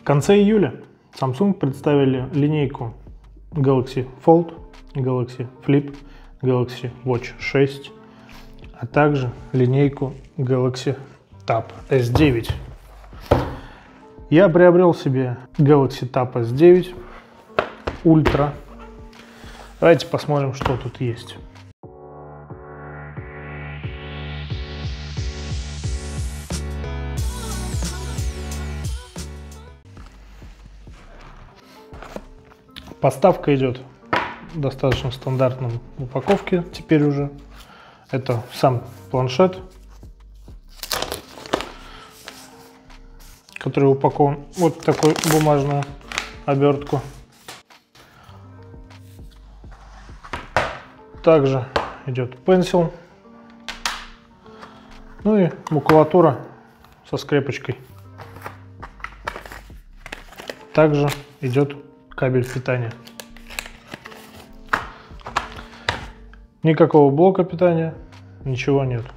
конце июля Samsung представили линейку Galaxy Fold, Galaxy Flip, Galaxy Watch 6, а также линейку Galaxy Tab S9. Я приобрел себе Galaxy Tab S9 Ultra. Давайте посмотрим, что тут есть. Поставка идет в достаточно стандартном упаковке теперь уже. Это сам планшет, который упакован вот в такую бумажную обертку. Также идет пенсил, ну и макулатура со скрепочкой. Также идет кабель питания. Никакого блока питания, ничего нет.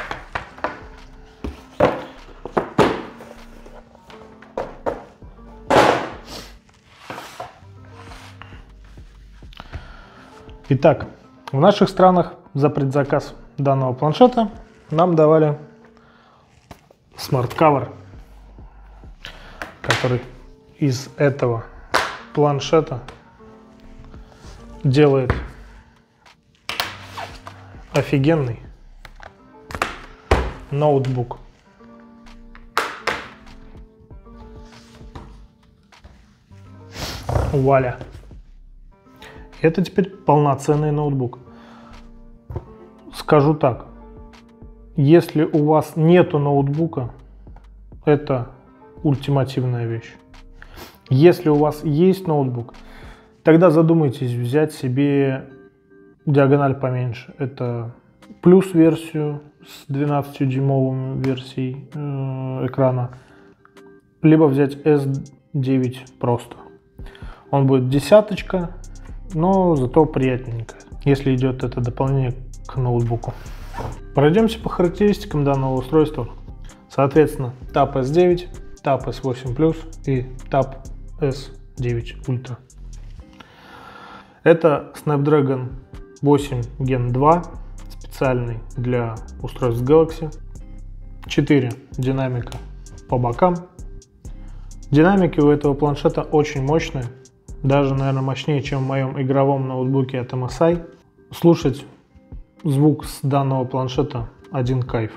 Итак, в наших странах за предзаказ данного планшета нам давали смарт-кавер, который из этого планшета делает офигенный ноутбук. Вуаля! Это теперь полноценный ноутбук. Скажу так, если у вас нету ноутбука, это ультимативная вещь. Если у вас есть ноутбук, тогда задумайтесь взять себе диагональ поменьше. Это плюс версию с 12-дюймовой версией экрана, либо взять S9 просто. Он будет десяточка, но зато приятненько, если идет это дополнение к ноутбуку. Пройдемся по характеристикам данного устройства. Соответственно, Tab S9, Tab S8 Plus и Tab S9 Ultra. Это Snapdragon 8 Gen 2, специальный для устройств Galaxy. 4 динамика по бокам. Динамики у этого планшета очень мощные, даже, наверное, мощнее, чем в моем игровом ноутбуке от MSI. Слушать звук с данного планшета один кайф.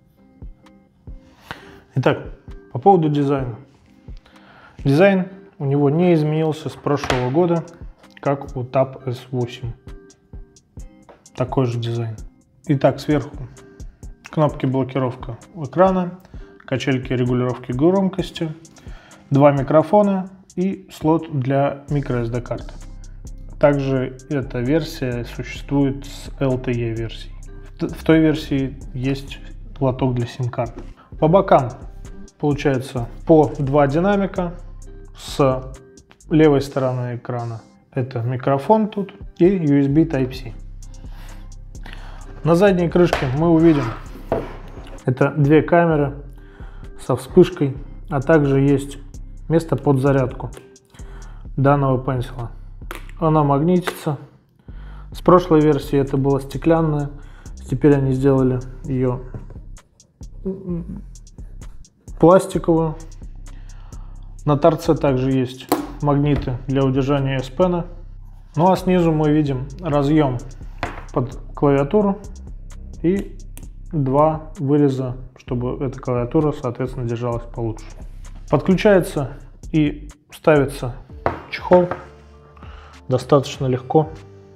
Итак, по поводу дизайна. Дизайн у него не изменился с прошлого года, как у Tab S8. Такой же дизайн. Итак, сверху кнопки блокировка экрана, качельки регулировки громкости, 2 микрофона и слот для microSD карты. Также эта версия существует с LTE версией. В той версии есть лоток для сим-карт. По бокам получается по 2 динамика. С левой стороны экрана это микрофон тут и USB Type-C. На задней крышке мы увидим это 2 камеры со вспышкой, а также есть место под зарядку данного пенсила. Она магнитится. С прошлой версии это было стеклянное, теперь они сделали ее пластиковую. На торце также есть магниты для удержания S Pen. Ну а снизу мы видим разъем под клавиатуру и 2 выреза, чтобы эта клавиатура, соответственно, держалась получше. Подключается и ставится чехол достаточно легко.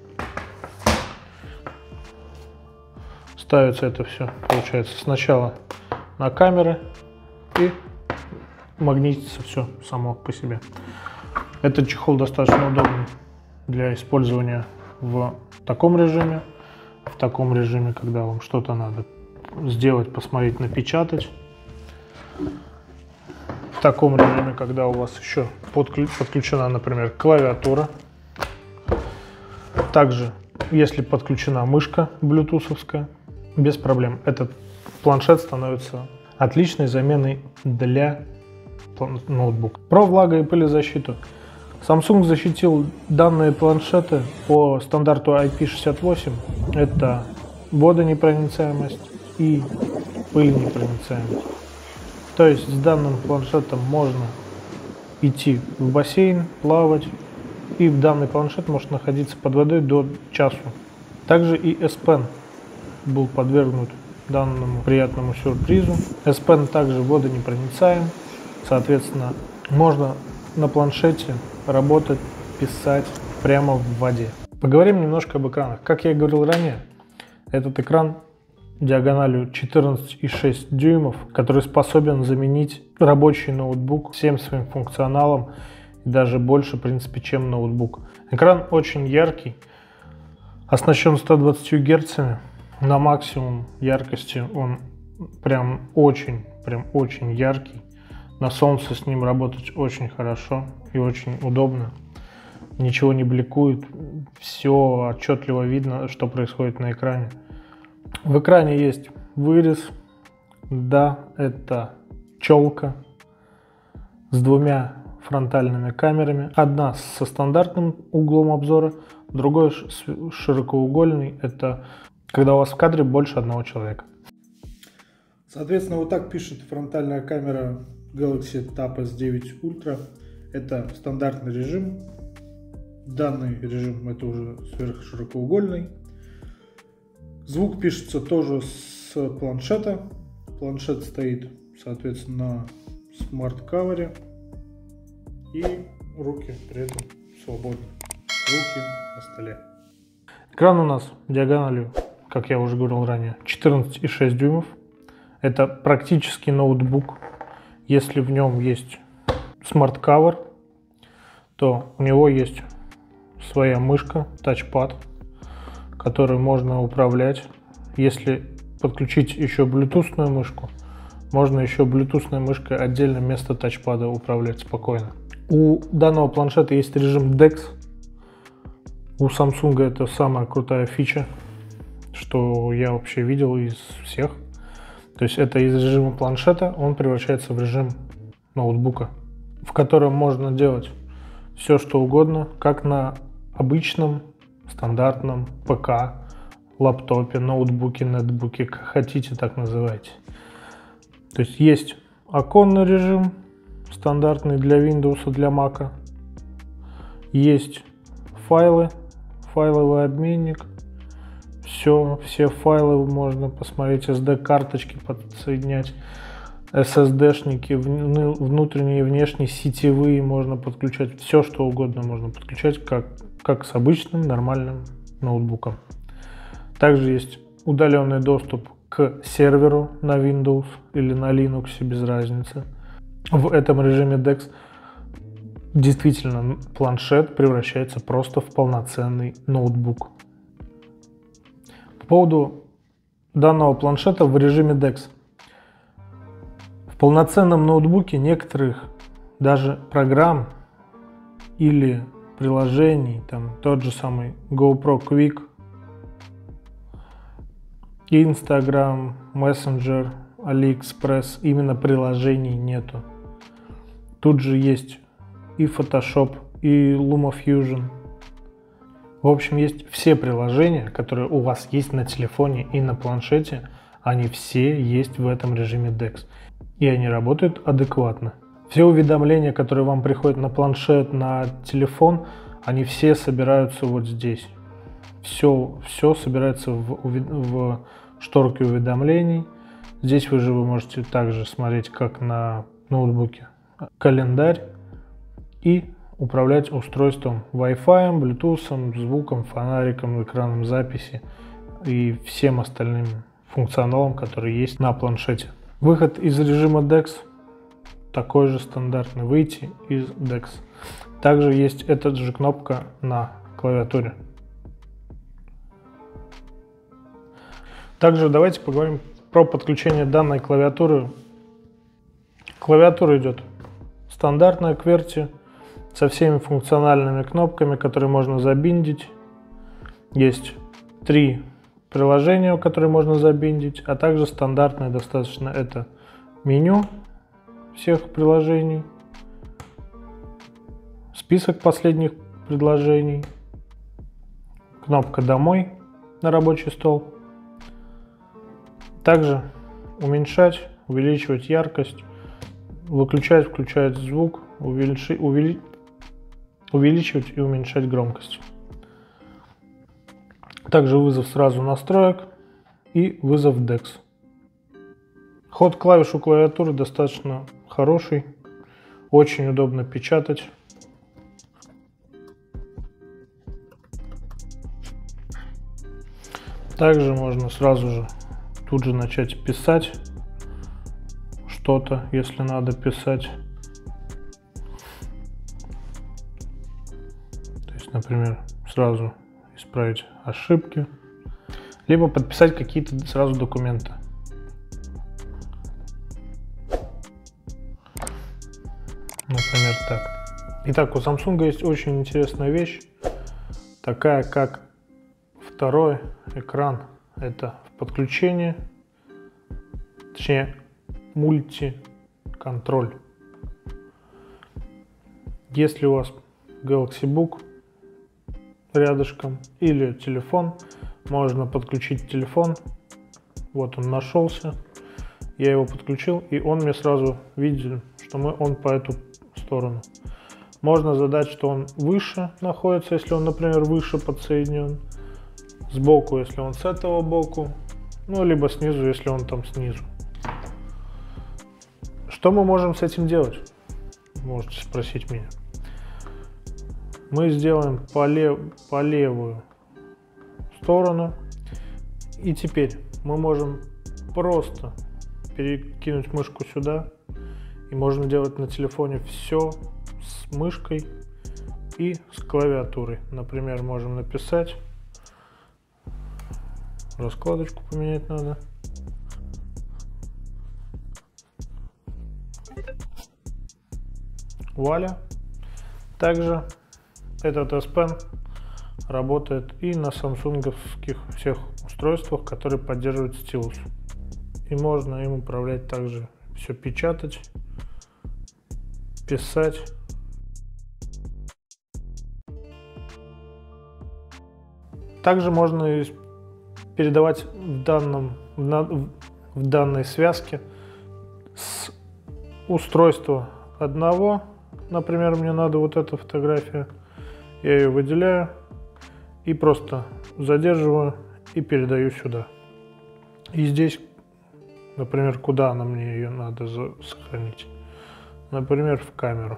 Ставится это все, получается, сначала на камеры и магнитится все само по себе. Этот чехол достаточно удобный для использования в таком режиме, когда вам что-то надо сделать, посмотреть, напечатать. В таком режиме, когда у вас еще подключена, например, клавиатура. Также, если подключена мышка блютусовская, без проблем этот планшет становится отличной заменой для ноутбук. Про влага- и пылезащиту. Samsung защитил данные планшеты по стандарту IP68. Это водонепроницаемость и пыльнепроницаемость. То есть с данным планшетом можно идти в бассейн, плавать, и данный планшет может находиться под водой до часу. Также и S Pen был подвергнут данному приятному сюрпризу. S Pen также водонепроницаем, соответственно, можно на планшете работать, писать прямо в воде. Поговорим немножко об экранах. Как я и говорил ранее, этот экран диагональю 14,6 дюймов, который способен заменить рабочий ноутбук всем своим функционалом и даже больше, в принципе, чем ноутбук. Экран очень яркий, оснащен 120 герцами. На максимум яркости он прям очень яркий. На солнце с ним работать очень хорошо и очень удобно. Ничего не бликует, все отчетливо видно, что происходит на экране. В экране есть вырез, да, это челка с двумя фронтальными камерами. Одна со стандартным углом обзора, другой широкоугольный, это когда у вас в кадре больше одного человека. Соответственно, вот так пишет фронтальная камера Galaxy Tab S9 Ultra. Это стандартный режим. Данный режим это уже сверхширокоугольный. Звук пишется тоже с планшета. Планшет стоит, соответственно, на смарт-кавере. И руки при этом свободны. Руки на столе. Экран у нас диагональю, как я уже говорил ранее, 14,6 дюймов. Это практически ноутбук. Если в нем есть смарт-кавер, то у него есть своя мышка, тачпад, которой можно управлять. Если подключить еще блютусную мышку, можно еще блютусной мышкой отдельно вместо тачпада управлять спокойно. У данного планшета есть режим DeX. У Samsung это самая крутая фича, что я вообще видел из всех. То есть это из режима планшета он превращается в режим ноутбука, в котором можно делать все, что угодно, как на обычном стандартном ПК, лаптопе, ноутбуке, нетбуке, как хотите, так называйте. То есть есть оконный режим, стандартный для Windows, для Mac. Есть файлы, файловый обменник. Все файлы можно посмотреть, SD-карточки подсоединять, SSD-шники, внутренние и внешние, сетевые можно подключать. Все, что угодно можно подключать, как с обычным нормальным ноутбуком. Также есть удаленный доступ к серверу на Windows или на Linux, без разницы. В этом режиме DeX действительно планшет превращается просто в полноценный ноутбук. По поводу данного планшета в режиме DeX. В полноценном ноутбуке некоторых даже программ или приложений, там тот же самый GoPro Quick, Instagram, Messenger, AliExpress, именно приложений нету. Тут же есть и Photoshop, и LumaFusion. В общем, есть все приложения, которые у вас есть на телефоне и на планшете, они все есть в этом режиме DeX. И они работают адекватно. Все уведомления, которые вам приходят на планшет, на телефон, они все собираются вот здесь. Все собирается в шторке уведомлений. Здесь вы можете также смотреть, как на ноутбуке, календарь и управлять устройством Wi-Fi, Bluetooth, звуком, фонариком, экраном записи и всем остальным функционалом, который есть на планшете. Выход из режима DeX такой же стандартный, выйти из DeX. Также есть эта же кнопка на клавиатуре. Также давайте поговорим про подключение данной клавиатуры. Клавиатура идет стандартная QWERTY со всеми функциональными кнопками, которые можно забиндить. Есть 3 приложения, которые можно забиндить, а также стандартное достаточно это меню всех приложений, список последних предложений, кнопка «Домой» на рабочий стол. Также уменьшать, увеличивать яркость, выключать, включать звук, увеличивать и уменьшать громкость. Также вызов сразу настроек и вызов DeX. Ход клавиш у клавиатуры достаточно хороший, очень удобно печатать. Также можно сразу же тут же начать писать что-то, если надо писать. То есть, например, сразу исправить ошибки, либо подписать какие-то сразу документы. Например, так. Итак, у Samsung есть очень интересная вещь, такая как второй экран. Это в подключении, точнее, мультиконтроль. Если у вас Galaxy Book рядышком или телефон, можно подключить телефон. Вот он нашелся, я его подключил, и он мне сразу видит, что он по эту сторону. Можно задать, что он выше находится, если он, например, выше подсоединен, сбоку, если он с этого боку, ну либо снизу, если он там снизу. Что мы можем с этим делать? Можете спросить меня. Мы сделаем по левую сторону, и теперь мы можем просто перекинуть мышку сюда, и можно делать на телефоне все с мышкой и с клавиатурой. Например, можем написать, раскладочку поменять надо. Вуаля. Также этот S Pen работает и на самсунговских всех устройствах, которые поддерживают стилус. И можно им управлять также, все печатать, писать. Также можно передавать в данной связке с устройства одного. Например, мне надо вот эта фотография, я ее выделяю и просто задерживаю и передаю сюда. И здесь, например, куда мне ее надо сохранить? Например, в камеру.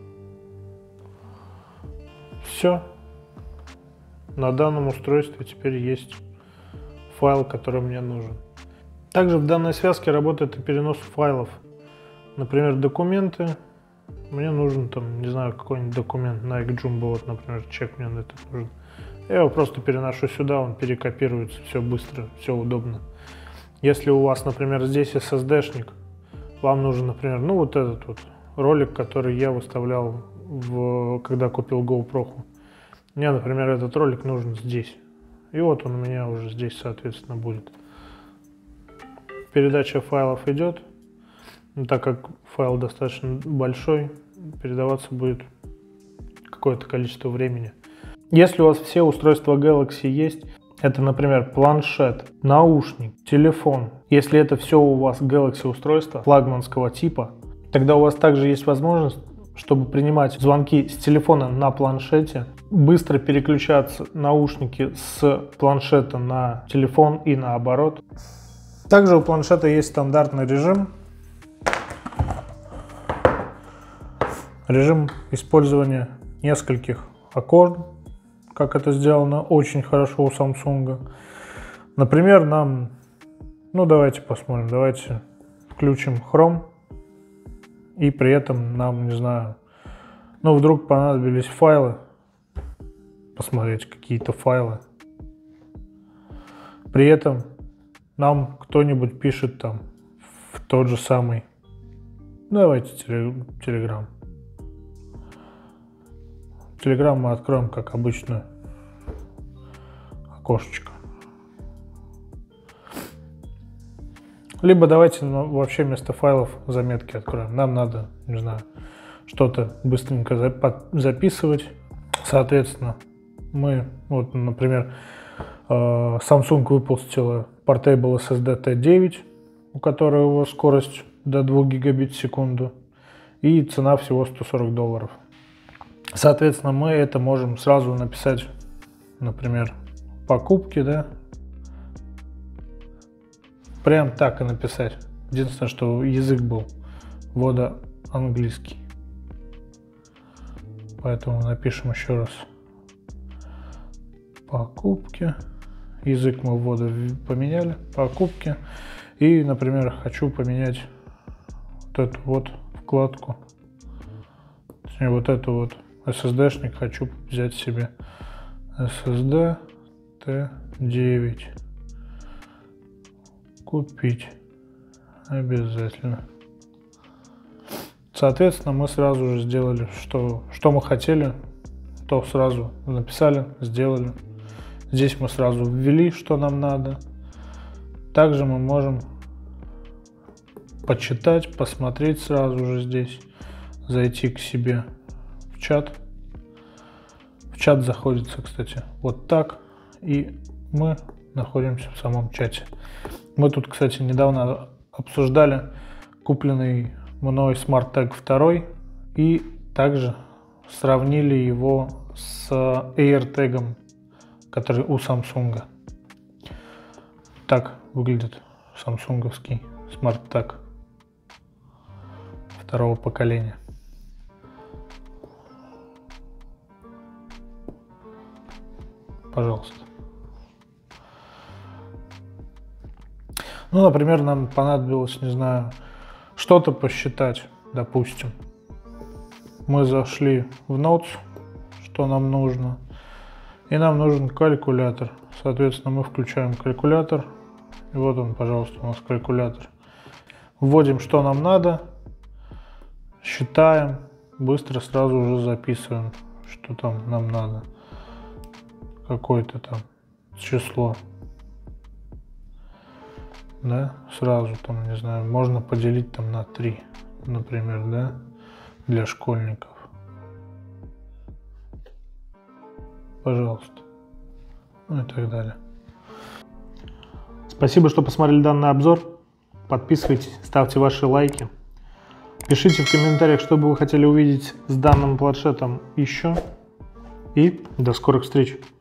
Все. На данном устройстве теперь есть файл, который мне нужен. Также в данной связке работает и перенос файлов. Например, документы. Мне нужен там, не знаю, какой-нибудь документ на Jumbo, вот, например, чек мне на это нужен. Я его просто переношу сюда, он перекопируется, все быстро, все удобно. Если у вас, например, здесь SSD-шник, вам нужен, например, ну вот этот вот ролик, который я выставлял, когда купил GoPro. Мне, например, этот ролик нужен здесь. И вот он у меня уже здесь, соответственно, будет. Передача файлов идет. Но так как файл достаточно большой, передаваться будет какое-то количество времени. Если у вас все устройства Galaxy есть, это, например, планшет, наушник, телефон. Если это все у вас Galaxy устройства флагманского типа, тогда у вас также есть возможность, чтобы принимать звонки с телефона на планшете, быстро переключаться наушники с планшета на телефон и наоборот. Также у планшета есть стандартный режим. Режим использования нескольких аккордов, как это сделано очень хорошо у Samsung. Например, давайте посмотрим, давайте включим Chrome, и при этом нам, не знаю, вдруг понадобились файлы, посмотреть какие-то файлы. При этом нам кто-нибудь пишет там в тот же самый, давайте Telegram. Telegram мы откроем, как обычно, окошечко. Либо давайте вообще вместо файлов заметки откроем. Нам надо, не знаю, что-то быстренько записывать. Соответственно, мы, вот, например, Samsung выпустила Portable SSD T9, у которого скорость до 2 гигабит в секунду и цена всего $140. Соответственно, мы это можем сразу написать, например, покупки, да, прям так и написать. Единственное, что язык был ввода английский. Поэтому напишем еще раз. Покупки. Язык мы ввода поменяли. Покупки. И, например, хочу поменять вот эту вот вкладку. Точнее, вот эту вот SSD-шник хочу взять себе. SSD T9. Купить. Обязательно. Соответственно, мы сразу же сделали, что мы хотели, то сразу написали, сделали. Здесь мы сразу ввели, что нам надо. Также мы можем почитать, посмотреть сразу же здесь, зайти к себе в чат. В чат заходится, кстати, вот так, и мы находимся в самом чате. Мы тут, кстати, недавно обсуждали купленный мной SmartTag 2 и также сравнили его с AirTag, который у Samsung. Так выглядит самсунговский SmartTag второго поколения. Пожалуйста. Ну, например, нам понадобилось, не знаю, что-то посчитать, допустим. Мы зашли в Notes, что нам нужно, и нам нужен калькулятор. Соответственно, мы включаем калькулятор, и вот он, пожалуйста, у нас калькулятор. Вводим, что нам надо, считаем, быстро сразу уже записываем, что там нам надо, какое-то там число. Да, сразу там, не знаю, можно поделить там на 3, например, да, для школьников. Пожалуйста. Ну и так далее. Спасибо, что посмотрели данный обзор. Подписывайтесь, ставьте ваши лайки. Пишите в комментариях, что бы вы хотели увидеть с данным планшетом еще. И до скорых встреч!